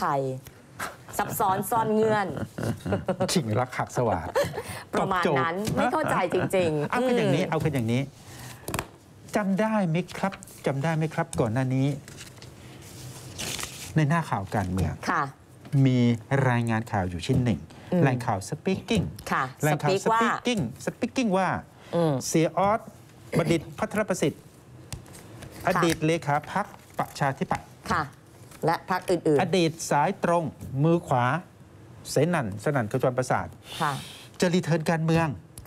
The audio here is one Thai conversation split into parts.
ไทยซับซ้อนซ่อนเงื่อนชิงรักหักสวัสดประมาณนั้นไม่เข้าใจจริงๆเอากันอย่างนี้จำได้ไหมครับก่อนหน้านี้ในหน้าข่าวการเมืองมีรายงานข่าวอยู่ชิ้นหนึ่งรายข่าวสปีกกิ้งรายข่าวสปีกกิ้งว่าเสียออสบดิษฐ์ภัทรประสิทธิ์อดีตเลขาพรรคประชาธิปัตย์และพรรคอื่นๆอดีตสายตรงมือขวาสนั่นขจรประสาทจะรีเทิร์นการเมือง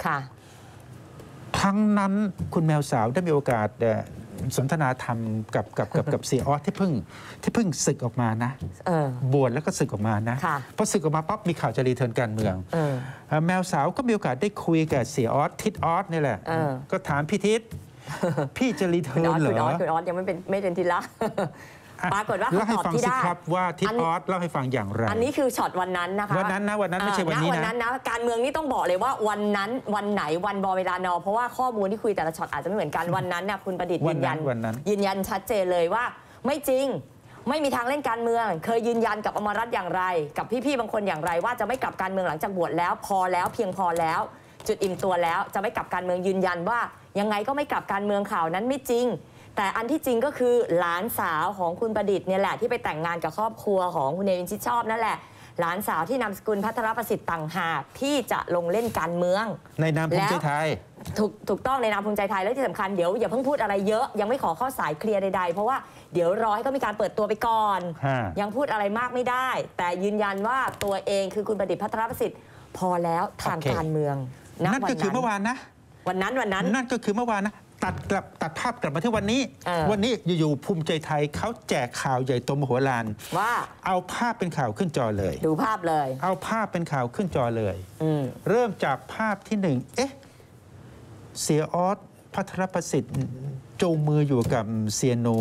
ทั้งนั้นคุณแมวสาวได้มีโอกาสสนทนาธรรมกับเสียออสที่เพิ่งศึกออกมานะบวชแล้วก็ศึกออกมานะพอศึกออกมาปั๊บมีข่าวจะรีเทิร์นการเมืองแมวสาวก็มีโอกาสได้คุยกับเสียออสทิศออสนี่แหละก็ถามพี่ทิศพี่จะรีเทิร์นเหรอคุณออสยังไม่เป็นทีละปรากฏว่าเขาตอบที่ได้ครับว่าทิศออสเล่าให้ฟังอย่างไรอันนี้คือช็อตวันนั้นนะคะวันนั้นไม่ใช่วันนี้นะการเมืองนี่ต้องบอกเลยว่าวันนั้นวันไหนวันบอเวลานอเพราะว่าข้อมูลที่คุยแต่ละช็อตอาจจะไม่เหมือนกันวันนั้นเนี่ยคุณประดิษฐ์ยืนยันชัดเจนเลยว่าไม่จริงไม่มีทางเล่นการเมืองเคยยืนยันกับอมรรัตน์อย่างไรกับพี่ๆบางคนอย่างไรว่าจะไม่กลับการเมืองหลังจากบวชแล้วพอแล้วเพียงพอแล้วจุดอิ่มตัวแล้วจะไม่กลับการเมืองยืนยันว่ายังไงก็ไม่กลับการเมืองข่าวนั้นไม่จริงแต่อันที่จริงก็คือหลานสาวของคุณประดิษฐ์เนี่ยแหละที่ไปแต่งงานกับครอบครัวของคุณเนวินชิดชอบนั่นแหละหลานสาวที่นามสกุลภัทรประสิทธิ์ต่างหากที่จะลงเล่นการเมืองในนามภูมิใจไทยถูกต้องในนามภูมิใจไทยและที่สำคัญเดี๋ยวอย่าเพิ่งพูดอะไรเยอะยังไม่ขอเข้าสายเคลียร์ใดๆเพราะว่าเดี๋ยวรอให้ก็มีการเปิดตัวไปก่อนยังพูดอะไรมากไม่ได้แต่ยืนยันว่าตัวเองคือคุณประดิษฐ์ภัทรประสิทธิ์พอแล้วทางการเมืองนั่นก็คือเมื่อวานนะวันนั้นนั่นก็คือเมื่อวานนะตัดภาพกลับมาที่วันนี้อยู่ๆภูมิใจไทยเขาแจกข่าวใหญ่โตมโหฬารว่าเอาภาพเป็นข่าวขึ้นจอเลยดูภาพเลยเอาภาพเป็นข่าวขึ้นจอเลยเริ่มจากภาพที่หนึ่งเสียออสภัทรประสิทธิ์จูงมืออยู่กับเสียหนู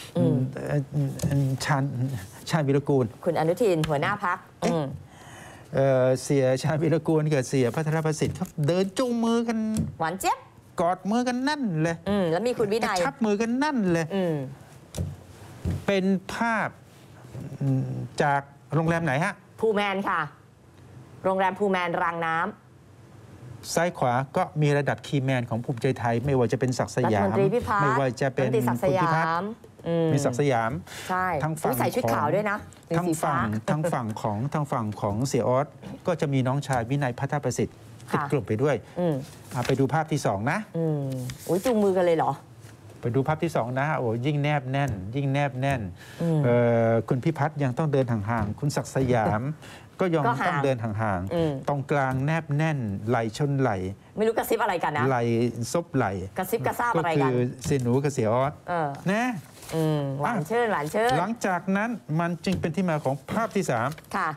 ชาญวิรกูลคุณอนุทินหัวหน้าพรรคเสียชาญวิรกูลกับเสียภัทรประสิทธิ์เขาเดินจูงมือกันหวานเจี๊ยบกอดมือกันนั่นเลยแล้วมีคุณวินัยชับมือกันนั่นเลยเป็นภาพจากโรงแรมไหนฮะภูแมนค่ะโรงแรมภูแมนรางน้ำซ้ายขวาก็มีระดับคีย์แมนของภูมิใจไทยไม่ว่าจะเป็นศักดิ์สยามไม่ว่าจะเป็นคุณพิพัฒน์มีศักดิ์สยามทั้งฝั่งใส่ชุดขาวด้วยนะทั้งฝั่งของเสียออสก็จะมีน้องชายวินัยภัทรประสิทธิ์ติดกลุ่มไปด้วยไปดูภาพที่2นะจูงมือกันเลยเหรอไปดูภาพที่2นะโอ้ยิ่งแนบแน่นคุณพิพัฒน์ยังต้องเดินห่างๆคุณศักดิ์สยามก็ยังต้องเดินห่างๆตรงกลางแนบแน่นไหลชนไหลไม่รู้กระซิบอะไรกันนะไหลซบไหลกระซิบกระซาบอะไรกันก็คือเสียหนูกับเสียออสนะหวานเชิญหลังจากนั้นมันจึงเป็นที่มาของภาพที่3 ค่ะ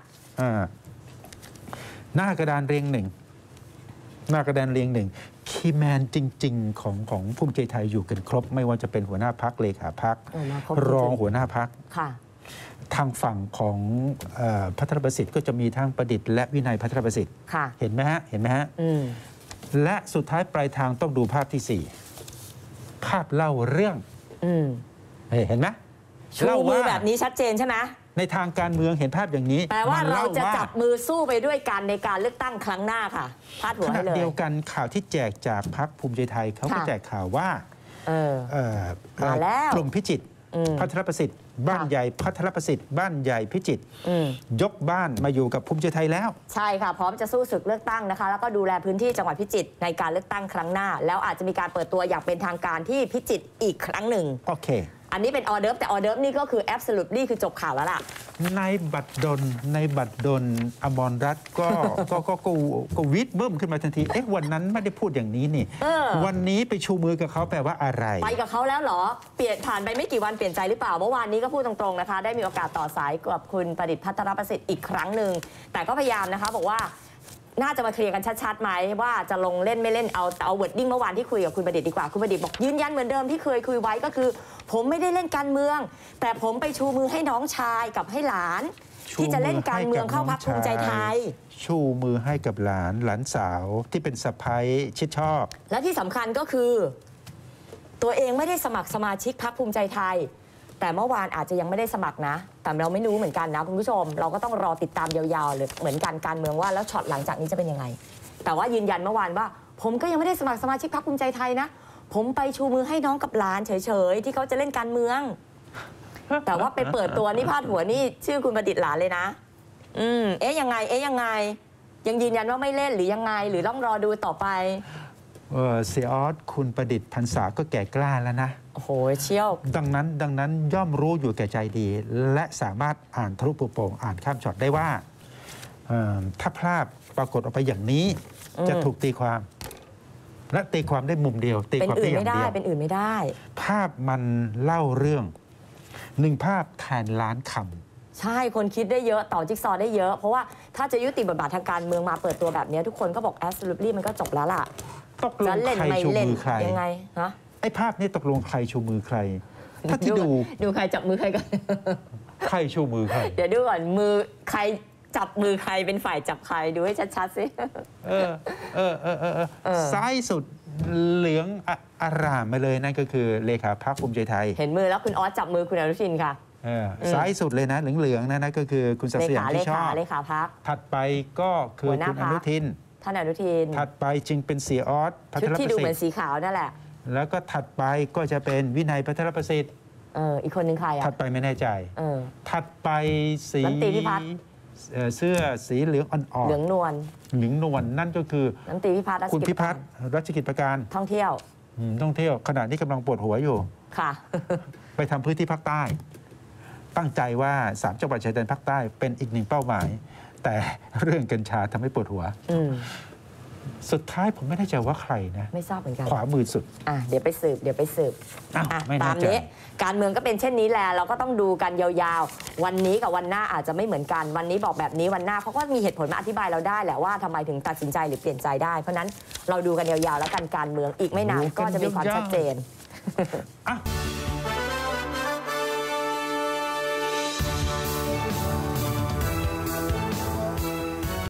หน้ากระดานเรียงหนึ่งคีย์แมนจริงๆของภูมิใจไทยอยู่กันครบไม่ว่าจะเป็นหัวหน้าพรรคเลขาพรรครองหัวหน้าพรรคทางฝั่งของภัทรประสิทธิ์ก็จะมีทั้งประดิษฐ์และวินัยภัทรประสิทธิ์เห็นไหมฮะและสุดท้ายปลายทางต้องดูภาพที่4ภาพเล่าเรื่องเห็นไหมชูมือแบบนี้ชัดเจนใช่ไหมในทางการเมืองเห็นภาพอย่างนี้แปลว่าเราจะจับมือสู้ไปด้วยกันในการเลือกตั้งครั้งหน้าค่ะพาดหัวให้เลยเดียวกันข่าวที่แจกจากพรรคภูมิใจไทยเขาก็แจกข่าวว่ากลุ่มพิจิตรภัทรประสิทธิ์บ้านใหญ่ภัทรประสิทธิ์บ้านใหญ่พิจิตรยกบ้านมาอยู่กับภูมิใจไทยแล้วใช่ค่ะพร้อมจะสู้ศึกเลือกตั้งนะคะแล้วก็ดูแลพื้นที่จังหวัดพิจิตรในการเลือกตั้งครั้งหน้าแล้วอาจจะมีการเปิดตัวอย่างเป็นทางการที่พิจิตรอีกครั้งหนึ่งโอเคอันนี้เป็นออเดิร์ฟแต่ออเดิร์ฟนี่ก็คือ absolutely คือจบข่าวแล้วล่ะในบัตรดลอมรรัตน์ก็วิดเบิ้มขึ้นมาทันทีวันนั้นไม่ได้พูดอย่างนี้นี่วันนี้ไปชูมือกับเขาแปลว่าอะไรไปกับเขาแล้วเหรอเปลี่ยนผ่านไปไม่กี่วันเปลี่ยนใจหรือเปล่าเมื่อวานนี้ก็พูดตรงๆนะคะได้มีโอกาสต่อสายกับคุณประดิษฐ์ภัทรประสิทธิ์อีกครั้งหนึ่งแต่ก็พยายามนะคะบอกว่าน่าจะมาเคลียร์กันชัดๆไหมว่าจะลงเล่นไม่เล่นเอาเวิร์ดดิ้งเมื่อวานที่คุยกับคุณประดิษฐ์ดีกว่าคุณประดิษฐ์บอกยืนยันเหมือนเดิมที่เคยคุยไว้ก็คือผมไม่ได้เล่นการเมืองแต่ผมไปชูมือให้น้องชายกับให้หลานที่จะเล่นการเมืองเข้าพรรคภูมิใจไทยชูมือให้กับหลานสาวที่เป็นสะใภ้ชิดชอบและที่สำคัญก็คือตัวเองไม่ได้สมัครสมาชิกพรรคภูมิใจไทยแต่เมื่อวานอาจจะยังไม่ได้สมัครนะ แต่เราไม่รู้เหมือนกันนะคุณผู้ชมเราก็ต้องรอติดตามยาวๆเลยเหมือนกันการเมืองว่าแล้วช็อตหลังจากนี้จะเป็นยังไงแต่ว่ายืนยันเมื่อวานว่าผมก็ยังไม่ได้สมัครสมาชิกพรรคภูมิใจไทยนะผมไปชูมือให้น้องกับหลานเฉยๆที่เขาจะเล่นการเมืองแต่ว่าไปเปิดตัวนี่พาดหัวนี่ชื่อคุณประดิษฐ์หลานเลยนะเอ๊ะยังไงยังยืนยันว่าไม่เล่นหรือยังไงหรือต้องรอดูต่อไปเสียออสคุณประดิษฐ์พรรษาก็แก่กล้าแล้วนะโอ้โหเชี่ยวดังนั้นย่อมรู้อยู่แก่ใจดีและสามารถอ่านทะลุโปร่งอ่านข้ามช็อตได้ว่าถ้าพลาดปรากฏออกไปอย่างนี้จะถูกตีความและตีความได้มุมเดียวตีความได้อย่างเดียวเป็นอื่นไม่ได้ภาพมันเล่าเรื่องหนึ่งภาพแทนล้านคำใช่คนคิดได้เยอะต่อจิ๊กซอว์ได้เยอะเพราะว่าถ้าจะยุติบทบาททางการเมืองมาเปิดตัวแบบนี้ทุกคนก็บอก absolutely มันก็จบแล้วล่ะตกลงใครชูมือใครยังไงฮะไอ้ภาพนี้ตกลงใครชูมือใครถ้าที่ดูใครจับมือใครกันใครชูมือใครเดี๋ยวดูก่อนมือใครจับมือใครเป็นฝ่ายจับใครดูให้ชัดๆสิซ้ายสุดเหลืองอร่ามมาเลยนั่นก็คือเลขาพรรคภูมิใจไทยเห็นมือแล้วคุณออสจับมือคุณอนุทินค่ะซ้ายสุดเลยนะเหลืองๆนั่นก็คือคุณศักดิ์สยามที่ชอบเลขาพรรคถัดไปก็คือคุณอนุทินท่านอนุทินถัดไปจึงเป็นเสียออสพัทรประสิทธิ์ที่ดูเหมือนสีขาวนั่นแหละแล้วก็ถัดไปก็จะเป็นวินัยพัทรประสิทธิ์อีกคนหนึ่งใครอ่ะถัดไปไม่แน่ใจถัดไปสีเสื้อสีเหลืองอ่อนๆเหลืองนวลนั่นก็คือคุณพิพัฒน์รัชกิจประการท่องเที่ยวขณะนี้กำลังปวดหัวอยู่ค่ะไปทำพื้นที่ภาคใต้ตั้งใจว่า3จังหวัดชายแดนภาคใต้เป็นอีกหนึ่งเป้าหมายแต่เรื่องกัญชาทำให้ปวดหัวสุดท้ายผมไม่แน่ใจว่าใครนะไม่ทราบเหมือนกันขวามือสุดเดี๋ยวไปสืบตามนี้การเมืองก็เป็นเช่นนี้แหละเราก็ต้องดูกันยาวๆวันนี้กับวันหน้าอาจจะไม่เหมือนกันวันนี้บอกแบบนี้วันหน้าเขาก็มีเหตุผลมาอธิบายเราได้แหละว่าทำไมถึงตัดสินใจหรือเปลี่ยนใจได้เพราะนั้นเราดูกันยาวๆแล้วกันการเมืองอีกไม่นานก็จะมีความชัดเจน